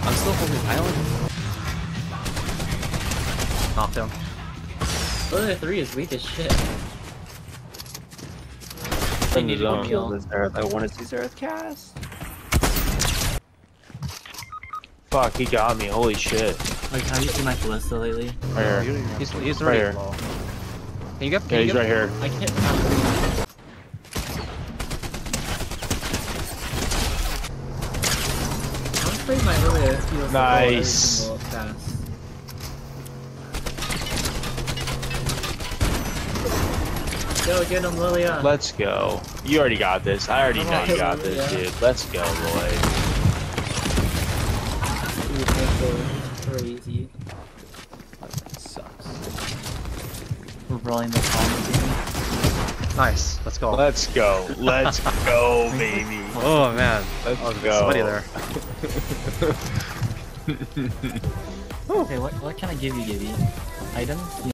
I'm still holding island. Knocked him. Literally 3 is weak as shit. From the zone. Kill This Zerath. I wanted to Zerath cast. Fuck, he got me. Holy shit. Like, have you seen my Ballista lately? Right here. He's Right already here. low. Can you get? Yeah, Can you he's get? right here. I can't. I'm afraid my Lilia feels Nice. every single pass. Go get him, Lilia. Let's go. You already got this. I already know you got this, Yeah. dude. Let's go, boy. Dude, that's so crazy. That sucks. We're rolling the combo. Nice. Let's go. Let's go. Let's go, baby. Oh man. Let's go. Somebody there. Okay, what can I give you, Gibby? Item?